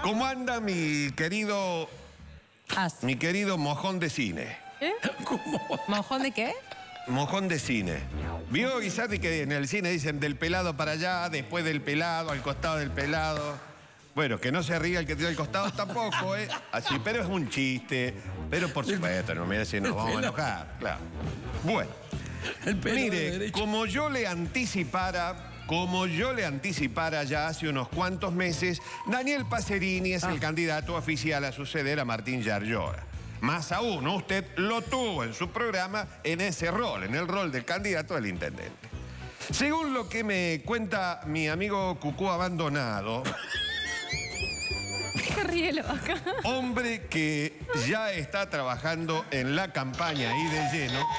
¿Cómo anda mi querido mojón de cine? ¿Eh? ¿Cómo? ¿Mojón de qué? Mojón de cine. ¿Vio, Guisati, que en el cine dicen del pelado para allá, después del pelado, al costado del pelado? Bueno, que no se ríe el que tiene al costado tampoco, ¿eh? Así, pero es un chiste. Pero por supuesto, no me dice, nos vamos a enojar, claro. Bueno, mire, como yo le anticipara ya hace unos cuantos meses, Daniel Pacerini es el candidato oficial a suceder a Martín Yarlora. Más aún, usted lo tuvo en su programa en ese rol, en el rol del candidato del intendente. Según lo que me cuenta mi amigo Cucú Abandonado, ¿Qué ríe la vaca? hombre que ya está trabajando en la campaña ahí de lleno,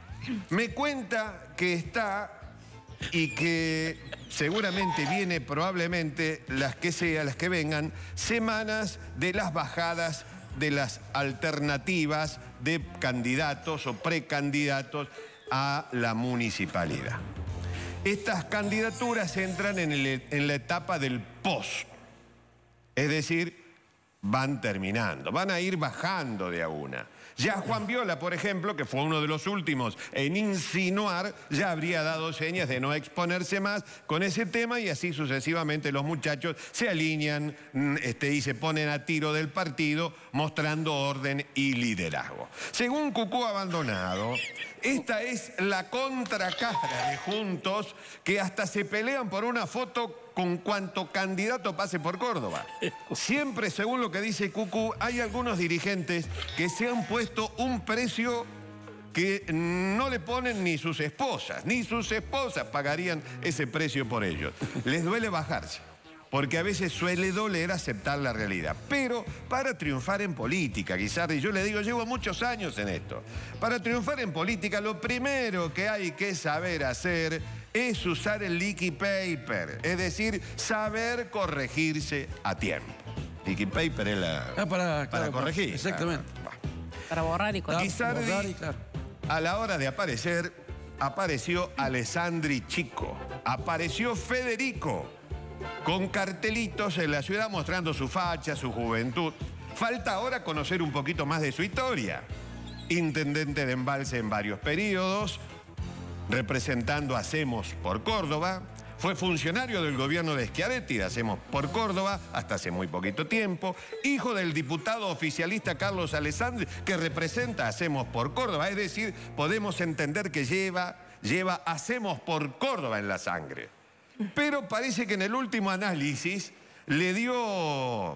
me cuenta que está y que seguramente viene, probablemente, las que vengan, semanas de las bajadas de las alternativas de candidatos o precandidatos a la municipalidad. Estas candidaturas entran en la etapa del post, es decir, van terminando, van a ir bajando de a una. Ya Juan Viola, por ejemplo, que fue uno de los últimos en insinuar, ya habría dado señas de no exponerse más con ese tema y así sucesivamente los muchachos se alinean y se ponen a tiro del partido mostrando orden y liderazgo. Según Cucú Abandonado, esta es la contracara de Juntos, que hasta se pelean por una foto con cuanto candidato pase por Córdoba. Siempre, según lo que dice Cucú, hay algunos dirigentes que se han puesto un precio que no le ponen ni sus esposas pagarían ese precio por ellos. Les duele bajarse, porque a veces suele doler aceptar la realidad. Pero para triunfar en política, Guisardi, yo le digo, llevo muchos años en esto. Para triunfar en política, lo primero que hay que saber hacer es usar el leaky paper, es decir, saber corregirse a tiempo. Leaky paper es para corregir. Exactamente. Para borrar y corregir. Guisardi, a la hora de aparecer, apareció Alessandri Chico, apareció Federico, con cartelitos en la ciudad mostrando su facha, su juventud. Falta ahora conocer un poquito más de su historia. Intendente de Embalse en varios periodos, representando Hacemos por Córdoba, fue funcionario del gobierno de Schiaretti de Hacemos por Córdoba hasta hace muy poquito tiempo, hijo del diputado oficialista Carlos Alessandri, que representa Hacemos por Córdoba, es decir, podemos entender que lleva Hacemos por Córdoba en la sangre. Pero parece que en el último análisis le dio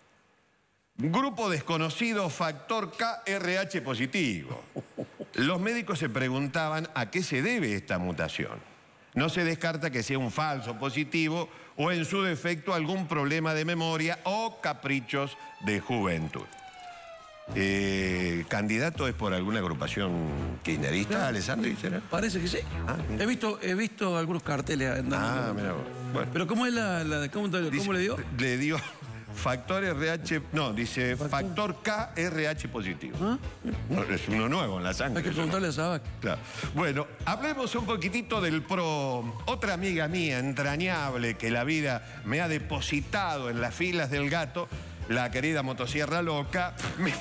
grupo desconocido factor KRH positivo. Los médicos se preguntaban a qué se debe esta mutación. No se descarta que sea un falso positivo o en su defecto algún problema de memoria o caprichos de juventud. ¿Candidato es por alguna agrupación kirchnerista, Alessandri, será? Parece que sí. He visto algunos carteles andando. Mira vos. Bueno. Pero ¿cómo es ¿cómo le dio? Le dio factor RH, no, dice factor KRH positivo. No, es uno nuevo en la sangre. Hay que preguntarle a Sabac. Claro. Bueno, hablemos un poquitito del PRO. Otra amiga mía entrañable que la vida me ha depositado en las filas del Gato, la querida Motosierra Loca,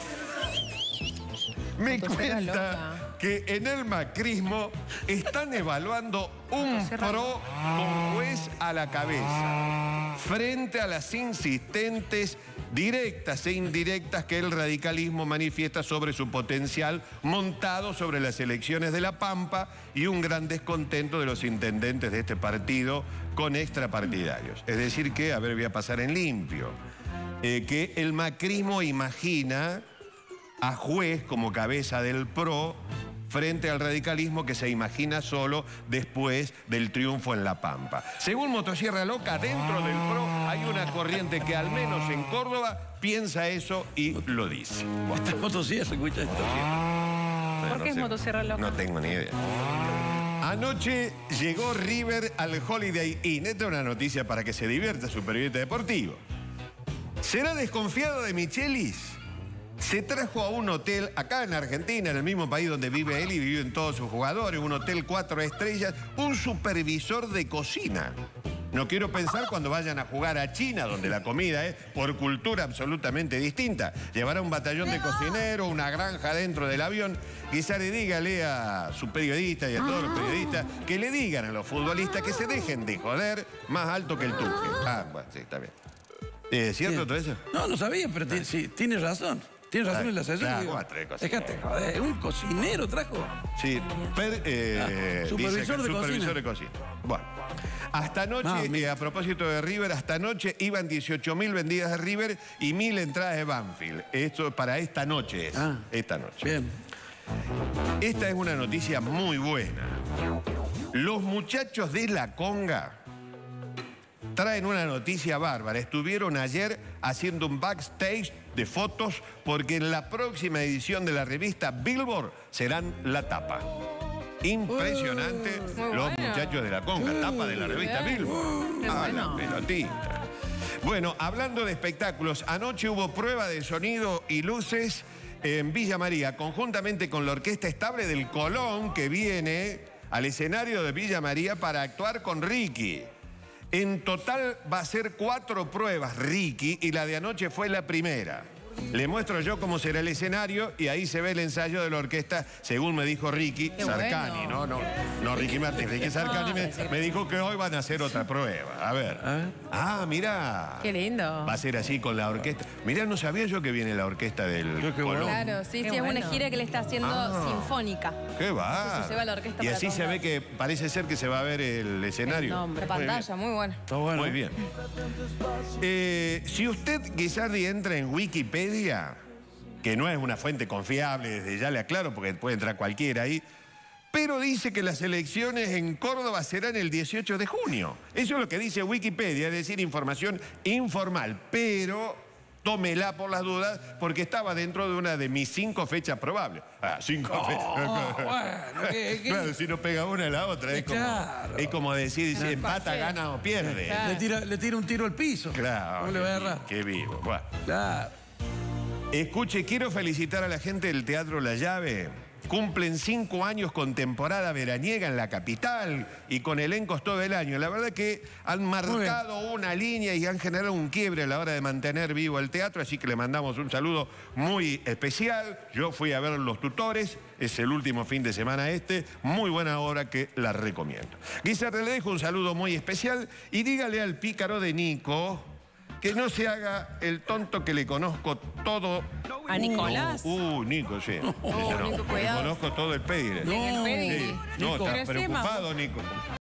me cuenta que en el macrismo están evaluando un PRO con juez a la cabeza, frente a las insistentes directas e indirectas que el radicalismo manifiesta sobre su potencial montado sobre las elecciones de La Pampa y un gran descontento de los intendentes de este partido con extrapartidarios. Es decir que, a ver, voy a pasar en limpio, que el macrismo imagina a juez como cabeza del PRO frente al radicalismo que se imagina solo después del triunfo en La Pampa. Según Motosierra Loca, dentro del PRO hay una corriente que al menos en Córdoba piensa eso y lo dice. Esta Motosierra, escucha esto. ¿Por qué es Motosierra Loca? No tengo ni idea. Anoche llegó River al Holiday Inn. Esta es una noticia para que se divierta su periodista deportivo. ¿Será desconfiado de Michelis? Se trajo a un hotel acá en Argentina, en el mismo país donde vive él y viven todos sus jugadores, un hotel 4 estrellas, un supervisor de cocina. No quiero pensar cuando vayan a jugar a China, donde la comida es por cultura absolutamente distinta. Llevará un batallón de cocineros, una granja dentro del avión. Guizzari, dígale a su periodista y a todos los periodistas que le digan a los futbolistas que se dejen de joder más alto que el Tuque. Ah, bueno, sí, está bien. ¿Es cierto todo eso? No, no sabía, pero sí, tiene razón. Tiene razón en la sesión. Déjate, joder, un cocinero trajo. Sí, supervisor de cocina. Bueno, hasta anoche, a propósito de River, hasta anoche iban 18.000 vendidas de River y 1.000 entradas de Banfield. Esto para esta noche es. Esta noche. Bien. Esta es una noticia muy buena. Los muchachos de La Conga traen una noticia bárbara. Estuvieron ayer haciendo un backstage de fotos porque en la próxima edición de la revista Billboard serán la tapa. Impresionante los muchachos de La Conga, tapa de la revista Billboard. La pelotita. Bueno, hablando de espectáculos, anoche hubo prueba de sonido y luces en Villa María, conjuntamente con la Orquesta Estable del Colón, que viene al escenario de Villa María para actuar con Ricky. En total va a ser 4 pruebas, Ricky, y la de anoche fue la primera. Le muestro yo cómo será el escenario y ahí se ve el ensayo de la orquesta, según me dijo Ricky Sarcani, no Ricky Martin, Ricky Sarcani me dijo que hoy van a hacer otra prueba. A ver. Mirá. Qué lindo. Va a ser así con la orquesta. Mirá, no sabía yo que viene la orquesta del Colón. Claro, sí, es una gira que le está haciendo sinfónica. ¿Qué va? Se lleva la orquesta y así se ve que parece ser que se va a ver el escenario. La pantalla, muy buena. Está bueno. Muy bien. Si usted, Guizzari, entra en Wikipedia, que no es una fuente confiable, desde ya le aclaro, porque puede entrar cualquiera ahí, pero dice que las elecciones en Córdoba serán el 18 de junio. Eso es lo que dice Wikipedia, es decir, información informal, pero tómela por las dudas, porque estaba dentro de una de mis 5 fechas probables. 5 fechas. Claro, si no pega una la otra, es como decir, si empata, gana o pierde. Le tira un tiro al piso. Claro. No le va a errar. Qué vivo. Bueno. Claro. Escuche, quiero felicitar a la gente del Teatro La Llave. Cumplen 5 años con temporada veraniega en la capital y con elencos todo el año. La verdad que han marcado una línea y han generado un quiebre a la hora de mantener vivo el teatro, así que le mandamos un saludo muy especial. Yo fui a ver Los Tutores, es el último fin de semana muy buena obra que la recomiendo. Guizzari, le dejo un saludo muy especial y dígale al pícaro de Nico que no se haga el tonto, que le conozco todo. ¿A Nicolás? Nico, sí. Nico, cuidado. Le conozco todo el pedigre. El pedigrí. Sí. No, está preocupado, Nico.